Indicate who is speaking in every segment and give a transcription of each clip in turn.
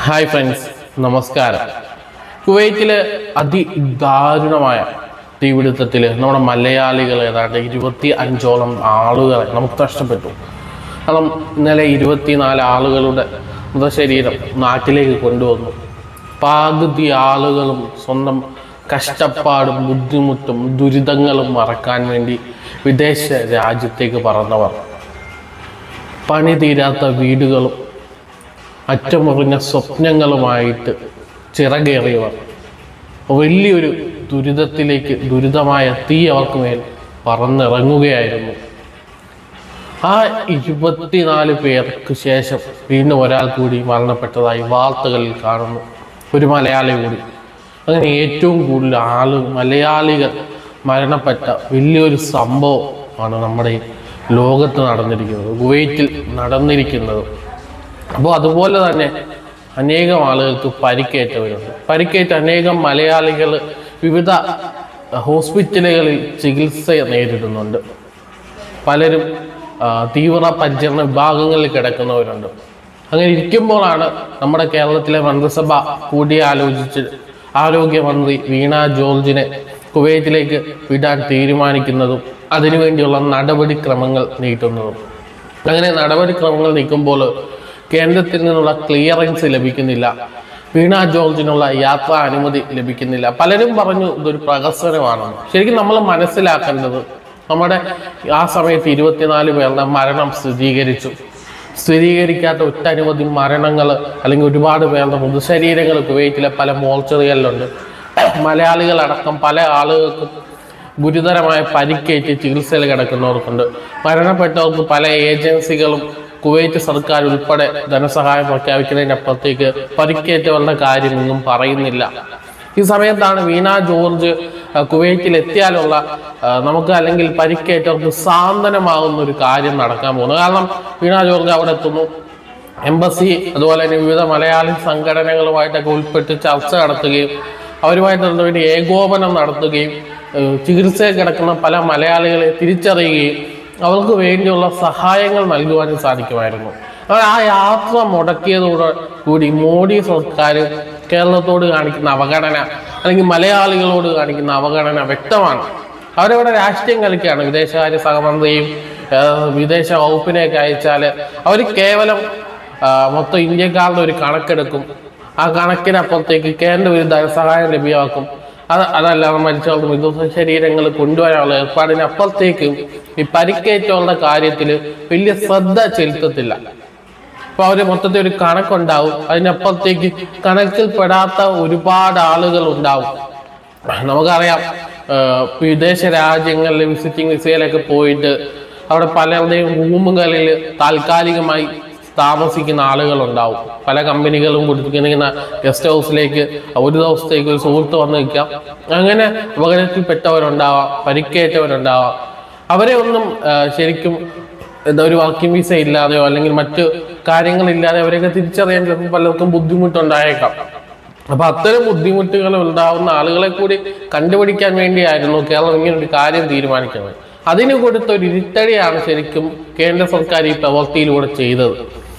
Speaker 1: Hi friends, നമസ്കാരം. കുവൈറ്റിലെ അതിദാരുണമായ തീപിടുത്തത്തിൽ നമ്മുടെ മലയാളികൾ ഏതാണ്ട് 25ഓളം ആളുകളെ നമുക്ക് നഷ്ടപ്പെട്ടു. കാരണം ഇന്നലെ 24 ആളുകളുടെ മൃതശരീരം നാട്ടിലേക്ക് കൊണ്ടുവന്നു. പകുതി ആളുകളും സ്വന്തം കഷ്ടപ്പാടും ബുദ്ധിമുട്ടും ദുരിതങ്ങളും മറക്കാൻ വേണ്ടി വിദേശ രാജ്യത്തേക്ക് പറന്നവർ, പണി തീരാത്ത വീടുകളും അറ്റമുറിഞ്ഞ സ്വപ്നങ്ങളുമായിട്ട് ചിറകേറിയവർ, വലിയൊരു ദുരിതത്തിലേക്ക്, ദുരിതമായ തീ അവർക്ക് മേൽ പറന്നിറങ്ങുകയായിരുന്നു. ആ 24 പേർക്ക് ശേഷം വീണ്ടും ഒരാൾ കൂടി മരണപ്പെട്ടതായി വാർത്തകളിൽ കാണുന്നു, ഒരു മലയാളി കൂടി. അങ്ങനെ ഏറ്റവും കൂടുതൽ മലയാളികൾ മരണപ്പെട്ട വലിയൊരു സംഭവമാണ് നമ്മുടെ ലോകത്ത് നടന്നിരിക്കുന്നത്, കുവൈറ്റിൽ നടന്നിരിക്കുന്നത്. അപ്പോൾ അതുപോലെ തന്നെ അനേകം ആളുകൾക്ക് പരിക്കേറ്റവരുണ്ട്. പരിക്കേറ്റ അനേകം മലയാളികൾ വിവിധ ഹോസ്പിറ്റലുകളിൽ ചികിത്സ നേരിടുന്നുണ്ട്. പലരും തീവ്രപരിചരണ വിഭാഗങ്ങളിൽ കിടക്കുന്നവരുണ്ട്. അങ്ങനെ ഇരിക്കുമ്പോഴാണ് നമ്മുടെ കേരളത്തിലെ മന്ത്രിസഭ കൂടിയാലോചിച്ച് ആരോഗ്യമന്ത്രി വീണ ജോർജിനെ കുവൈറ്റിലേക്ക് വിടാൻ തീരുമാനിക്കുന്നതും അതിനുവേണ്ടിയുള്ള നടപടിക്രമങ്ങൾ നീട്ടുന്നതും. അങ്ങനെ നടപടിക്രമങ്ങൾ നീക്കുമ്പോൾ കേന്ദ്രത്തിൽ നിന്നുള്ള ക്ലിയറൻസ് ലഭിക്കുന്നില്ല, വീണ ജോർജിനുള്ള യാത്രാ അനുമതി ലഭിക്കുന്നില്ല. പലരും പറഞ്ഞു ഇതൊരു പ്രഹസനമാണെന്ന്. ശരിക്കും നമ്മൾ മനസ്സിലാക്കേണ്ടത്, നമ്മുടെ ആ സമയത്ത് 24 പേരുടെ മരണം സ്ഥിരീകരിക്കാത്ത ഒട്ടനവധി മരണങ്ങൾ അല്ലെങ്കിൽ ഒരുപാട് പേരുടെ മൃതശരീരങ്ങൾ കുവൈറ്റിലെ പല മോർച്ചറികളിലുണ്ട്. മലയാളികളടക്കം പല ആളുകൾക്കും ഗുരുതരമായ പരിക്കേറ്റ് ചികിത്സയിൽ കിടക്കുന്നവർക്കുണ്ട്. മരണപ്പെട്ടവർക്ക് പല ഏജൻസികളും കുവൈറ്റ് സർക്കാർ ഉൾപ്പെടെ ധനസഹായം പ്രഖ്യാപിക്കുന്നതിനപ്പുറത്തേക്ക് പരിക്കേറ്റവരുടെ കാര്യമൊന്നും പറയുന്നില്ല. ഈ സമയത്താണ് വീണ ജോർജ് കുവൈറ്റിൽ എത്തിയാലുള്ള നമുക്ക് അല്ലെങ്കിൽ പരിക്കേറ്റവർക്ക് സാന്ത്വനമാകുന്ന ഒരു കാര്യം നടക്കാൻ പോകുന്നത്. കാരണം വീണ ജോർജ് അവിടെ എത്തുന്നു, എംബസി അതുപോലെ തന്നെ വിവിധ മലയാളി സംഘടനകളുമായിട്ടൊക്കെ ഉൾപ്പെട്ട് ചർച്ച നടത്തുകയും അവരുമായിട്ട് വേണ്ടി ഏകോപനം നടത്തുകയും ചികിത്സയിൽ കിടക്കുന്ന പല മലയാളികളെ തിരിച്ചറിയുകയും അവർക്ക് വേണ്ടിയുള്ള സഹായങ്ങൾ നൽകുവാനും സാധിക്കുമായിരുന്നു. ആ യാത്ര മുടക്കിയതോടുകൂടി മോഡി സർക്കാർ കേരളത്തോട് കാണിക്കുന്ന അവഗണന അല്ലെങ്കിൽ മലയാളികളോട് കാണിക്കുന്ന അവഗണന വ്യക്തമാണ്. അവരവിടെ രാഷ്ട്രീയം കളിക്കുകയാണ്. വിദേശകാര്യ സഹമന്ത്രിയും വിദേശ വകുപ്പിനെയൊക്കെ അയച്ചാൽ അവർ കേവലം മൊത്തം ഇന്ത്യക്കാരുടെ ഒരു കണക്കെടുക്കും. ആ കണക്കിനപ്പുറത്തേക്ക് കേന്ദ്ര ഒരു ധനസഹായം ലഭ്യമാക്കും. അതല്ലാതെ മരിച്ചവർക്ക് മൃതശരീരങ്ങൾ കൊണ്ടുവരാനുള്ള ഏർപ്പാടിനപ്പുറത്തേക്ക് ഈ പരിക്കേറ്റവരുടെ കാര്യത്തിൽ വലിയ ശ്രദ്ധ ചെലുത്തത്തില്ല. അപ്പൊ അവര് മൊത്തത്തിൽ ഒരു കണക്കുണ്ടാവും, അതിനപ്പുറത്തേക്ക് കണക്കിൽപ്പെടാത്ത ഒരുപാട് ആളുകൾ ഉണ്ടാവും. നമുക്കറിയാം, വിദേശ രാജ്യങ്ങളിൽ വിസിറ്റിംഗ് വിസയിലൊക്കെ പോയിട്ട് അവിടെ പലരുടെയും റൂമുകളിൽ താൽക്കാലികമായി താമസിക്കുന്ന ആളുകളുണ്ടാവും. പല കമ്പനികളും കൊടുത്തിരിക്കുന്ന ഗസ്റ്റ് ഹൗസിലേക്ക് ഒരു ദിവസത്തേക്ക് ഒരു സുഹൃത്ത് വന്ന് നിൽക്കാം. അങ്ങനെ അപകടത്തിൽപ്പെട്ടവരുണ്ടാവാം, പരിക്കേറ്റവരുണ്ടാവാം. അവരെ ഒന്നും ശരിക്കും ഒരു വർക്കിംഗ് വിസ ഇല്ലാതെയോ അല്ലെങ്കിൽ മറ്റു കാര്യങ്ങളില്ലാതെ അവരെയൊക്കെ തിരിച്ചറിയാൻ ചിലപ്പോൾ പലർക്കും ബുദ്ധിമുട്ടുണ്ടായേക്കാം. അപ്പൊ അത്തരം ബുദ്ധിമുട്ടുകൾ ഉണ്ടാവുന്ന ആളുകളെ കൂടി കണ്ടുപിടിക്കാൻ വേണ്ടിയായിരുന്നു കേരളം ഇങ്ങനെ ഒരു കാര്യം തീരുമാനിക്കുന്നത്. അതിന് കൊടുത്ത ഒരു ഇരുട്ടടിയാണ് ശരിക്കും കേന്ദ്ര സർക്കാർ ഈ പ്രവൃത്തിയിലൂടെ ചെയ്തത്.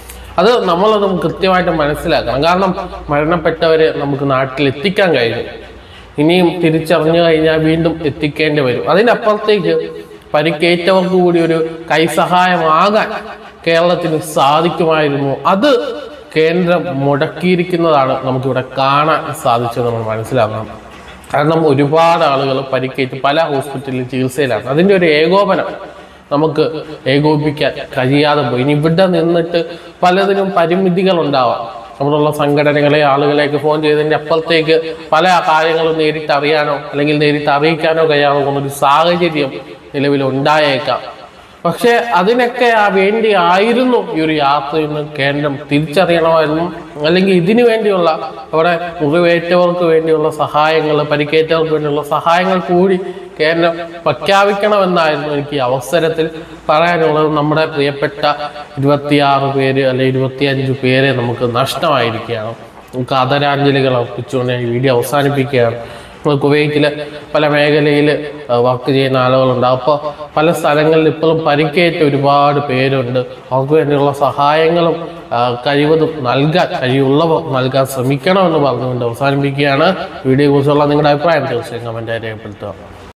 Speaker 1: നമ്മളത് കൃത്യമായിട്ട് മനസ്സിലാക്കണം. കാരണം മരണപ്പെട്ടവരെ നമുക്ക് നാട്ടിൽ എത്തിക്കാൻ കഴിഞ്ഞു, ഇനിയും തിരിച്ചറിഞ്ഞു കഴിഞ്ഞാൽ വീണ്ടും എത്തിക്കേണ്ടി വരും. അതിനപ്പുറത്തേക്ക് പരിക്കേറ്റവർക്ക് കൂടി ഒരു കൈസഹായമാകാൻ കേരളത്തിന് സാധിക്കുമായിരുന്നു. അത് കേന്ദ്രം മുടക്കിയിരിക്കുന്നതാണ് നമുക്കിവിടെ കാണാൻ സാധിച്ചത് നമ്മൾ മനസ്സിലാക്കണം. കാരണം ഒരുപാട് ആളുകൾ പരിക്കേറ്റ് പല ഹോസ്പിറ്റലിൽ ചികിത്സയിലാണ്. അതിൻ്റെ ഒരു ഏകോപനം നമുക്ക് ഏകോപിപ്പിക്കാൻ കഴിയാതെ പോയി. ഇനി ഇവിടെ നിന്നിട്ട് പലതിനും പരിമിതികളുണ്ടാവാം. നമ്മളുള്ള സംഘടനകളെ ആളുകളെയൊക്കെ ഫോൺ ചെയ്തതിൻ്റെ അപ്പുറത്തേക്ക് പല കാര്യങ്ങളും നേരിട്ട് അറിയാനോ അല്ലെങ്കിൽ നേരിട്ട് അറിയിക്കാനോ കഴിയാതെ പോകുന്നൊരു സാഹചര്യം നിലവിലുണ്ടായേക്കാം. പക്ഷെ അതിനൊക്കെ വേണ്ടി ആയിരുന്നു ഈ ഒരു യാത്രയെന്ന് കേന്ദ്രം തിരിച്ചറിയണമായിരുന്നു. അല്ലെങ്കിൽ ഇതിനു വേണ്ടിയുള്ള അവിടെ മുറിവേറ്റവർക്ക് വേണ്ടിയുള്ള സഹായങ്ങൾ, പരിക്കേറ്റവർക്ക് വേണ്ടിയുള്ള സഹായങ്ങൾ കൂടി കേന്ദ്രം പ്രഖ്യാപിക്കണമെന്നായിരുന്നു എനിക്ക് ഈ അവസരത്തിൽ പറയാനുള്ളത്. നമ്മുടെ പ്രിയപ്പെട്ട 26 പേര് അല്ലെങ്കിൽ 25 പേരെ നമുക്ക് നഷ്ടമായിരിക്കുകയാണ്. നമുക്ക് ആദരാഞ്ജലികൾ അർപ്പിച്ചുകൊണ്ട് ഈ വീഡിയോ അവസാനിപ്പിക്കുകയാണ്. കുവൈറ്റിൽ പല മേഖലയിൽ വർക്ക് ചെയ്യുന്ന ആളുകളുണ്ട്. അപ്പോൾ പല സ്ഥലങ്ങളിൽ ഇപ്പോഴും പരിക്കേറ്റ ഒരുപാട് പേരുണ്ട്. അവർക്ക് വേണ്ടിയുള്ള സഹായങ്ങളും കഴിവതും കഴിവുള്ളവർ നൽകാൻ ശ്രമിക്കണമെന്ന് പറഞ്ഞുകൊണ്ട് അവസാനിപ്പിക്കുകയാണ്. വീഡിയോയെ കുറിച്ചുള്ള നിങ്ങളുടെ അഭിപ്രായം തീർച്ചയായും കമൻറ്റായി രേഖപ്പെടുത്തുക.